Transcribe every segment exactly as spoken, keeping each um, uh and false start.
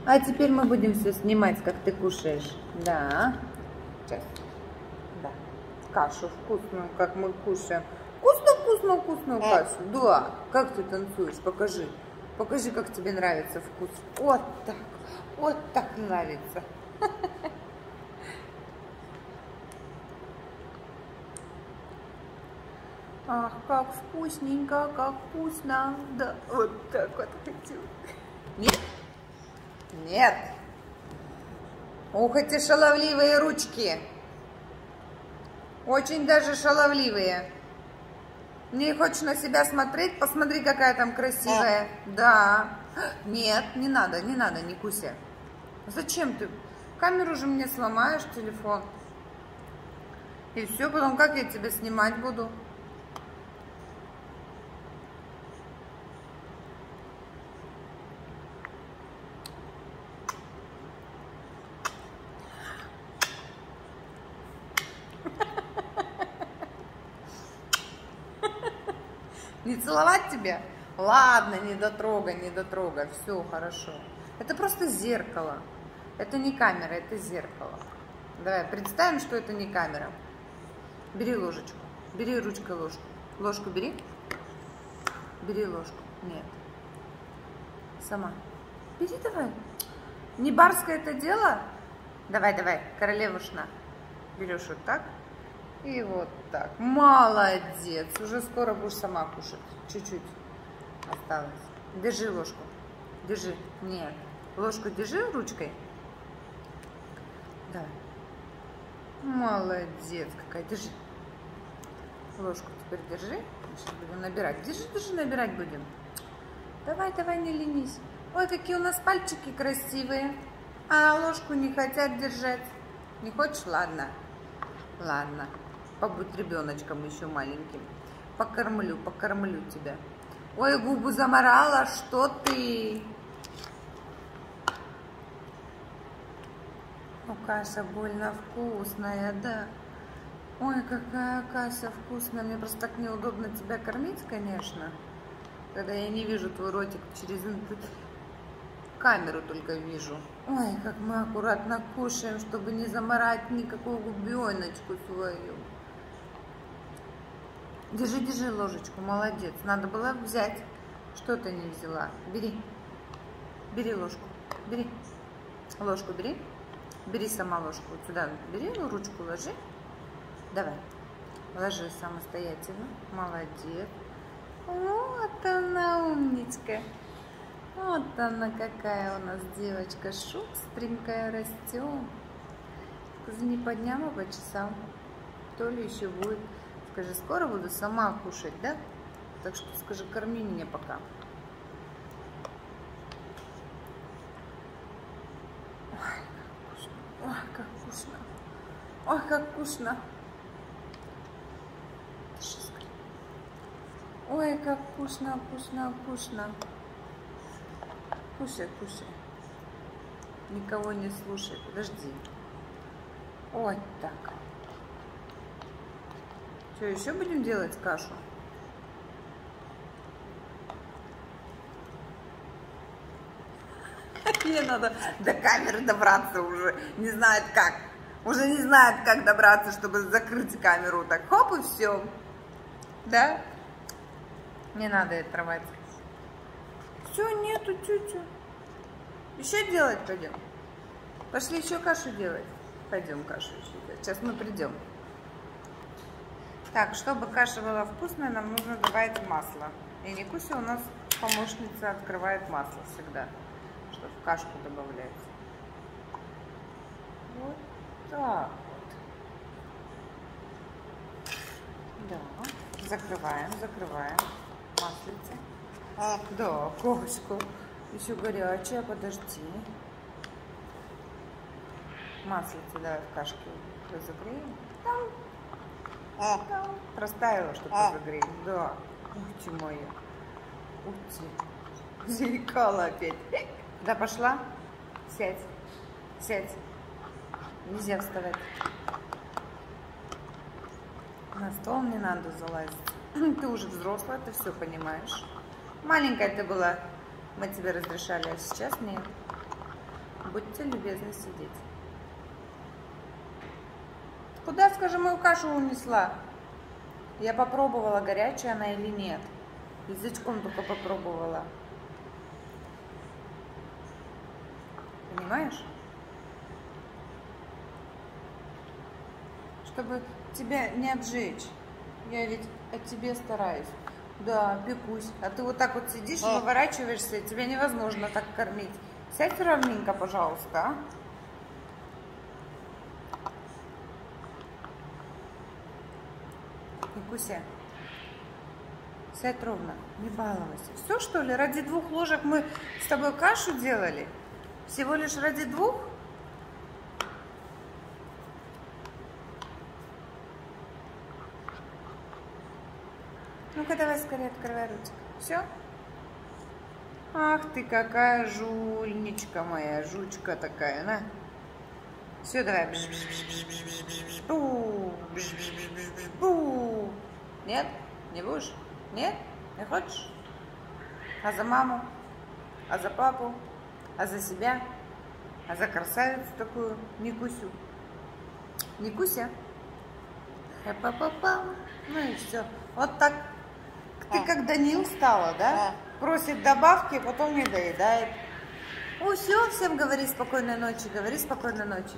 А теперь мы будем все снимать, как ты кушаешь. Да. Сейчас. Да. Кашу вкусную, как мы кушаем. Вкусно-вкусно, вкусную кашу. Да. Как ты танцуешь? Покажи. Покажи, как тебе нравится вкус. Вот так. Вот так нравится. Ах, как вкусненько, как вкусно. Да, вот так вот хочу. Нет? Нет. Ух, эти шаловливые ручки. Очень даже шаловливые. Не хочешь на себя смотреть? Посмотри, какая там красивая. Да. Нет, не надо, не надо, не куся. Зачем ты? Камеру же мне сломаешь, телефон. И все, потом как я тебя снимать буду? Не целовать тебе? Ладно, не дотрогай, не дотрогай. Все хорошо. Это просто зеркало. Это не камера, это зеркало. Давай представим, что это не камера. Бери ложечку. Бери ручкой ложку. Ложку бери. Бери ложку. Нет. Сама. Бери давай. Не барское это дело? Давай, давай, королевушна. Берешь вот так. И вот так. Молодец. Уже скоро будешь сама кушать. Чуть-чуть осталось. Держи ложку. Держи. Нет. Ложку держи ручкой. Да. Молодец какая. Держи. Ложку теперь держи. Сейчас будем набирать. Держи, держи, набирать будем. Давай, давай, не ленись. Ой, какие у нас пальчики красивые. А ложку не хотят держать. Не хочешь? Ладно. Ладно. Побудь ребеночком еще маленьким. Покормлю, покормлю тебя. Ой, губу заморала, что ты? Ну, каша больно вкусная, да. Ой, какая каша вкусная. Мне просто так неудобно тебя кормить, конечно. Когда я не вижу твой ротик через камеру только вижу. Ой, как мы аккуратно кушаем, чтобы не заморать никакую губеночку свою. Держи, держи ложечку, молодец. Надо было взять. Что ты не взяла? Бери. Бери ложку. Бери. Ложку бери. Бери сама ложку. Вот сюда бери, ну, ручку ложи. Давай. Ложи самостоятельно. Молодец. Вот она умничка. Вот она какая у нас девочка. Шустренькая растет. Скажи, не по дням, а по часам. То ли еще будет. Скажи, скоро буду сама кушать, да? Так что скажи, корми меня пока. Ой, как вкусно. Ой, как вкусно. Ой, как вкусно, вкусно, вкусно. Кушай, кушай. Никого не слушай. Подожди. Вот так. Что, еще будем делать кашу? Мне надо до камеры добраться уже. Не знают как. Уже не знают, как добраться, чтобы закрыть камеру. Так, хоп, и все. Да? Не надо это рвать. Все, нету тютю. Еще делать пойдем. Пошли еще кашу делать. Пойдем кашу еще делать. Сейчас мы придем. Так, чтобы каша была вкусная, нам нужно добавить масло. И Никуся у нас помощница открывает масло всегда, что в кашку добавляется. Вот так вот. Да, закрываем, закрываем маслице. А, да, кошку. Еще горячая, подожди. Маслице давай в кашке разогреем. Там. А, там. Простаивала, чтобы разогреть. Да. Ух ты моя. Ух ты. Заикала опять. Да, пошла? Сядь. Сядь. Нельзя вставать. На стол не надо залазить. Ты уже взрослая, ты все понимаешь. Маленькая ты была, мы тебе разрешали, а сейчас нет. Будьте любезны сидеть. Куда, скажи, мою кашу унесла? Я попробовала, горячая она или нет. Язычком только попробовала. Понимаешь? Чтобы тебя не обжечь. Я ведь о тебе стараюсь. Да, пекусь. А ты вот так вот сидишь и выворачиваешься, и тебя невозможно так кормить. Сядь ровненько, пожалуйста, а? Никуся, сядь ровно, не балуйся. Все, что ли? Ради двух ложек мы с тобой кашу делали? Всего лишь ради двух? Ну-ка, давай скорее открывай ротик. Все? Ах ты какая жульничка моя, жучка такая, на. Все, давай. Бу, бу. Нет? Не будешь? Нет? Не хочешь? А за маму? А за папу? А за себя? А за красавицу такую Никусю? Никуся? Па-па-па-па. Ну и все. Вот так. Ты а. как Данил стала, да? А. Просит добавки, потом не доедает. О, все, всем говори спокойной ночи, говори спокойной ночи.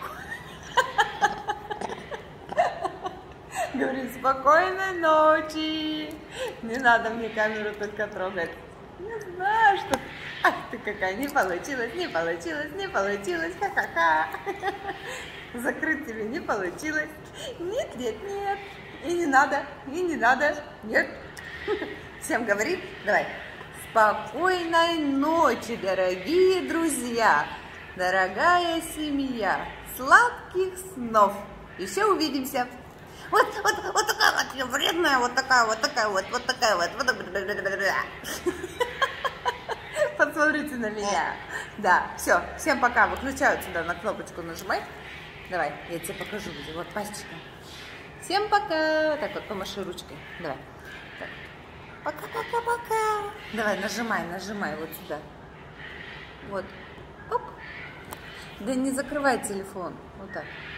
Говори спокойной ночи. Не надо мне камеру только трогать. Не знаю, что... Ах ты какая, не получилось, не получилось, не получилось, ха-ха-ха. Закрыть тебе не получилось. Нет, нет, нет. И не надо, и не надо. Нет. Всем говори, давай. Спокойной ночи, дорогие друзья, дорогая семья, сладких снов. Еще увидимся. Вот, вот, вот такая вот вредная, вот такая, вот такая вот, вот такая вот. Посмотрите на меня. Да, все, всем пока. Выключаю сюда, на кнопочку нажимай. Давай, я тебе покажу. Вот, пальчиком. Всем пока. Так вот, помаши ручкой. Давай. Пока-пока-пока. Давай, нажимай, нажимай вот сюда. Вот. Оп. Да не закрывай телефон. Вот так.